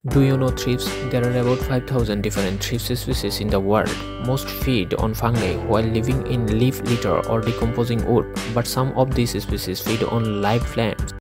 Do you know thrips? There are about 5,000 different thrips species in the world. Most feed on fungi while living in leaf litter or decomposing wood, but some of these species feed on live plants.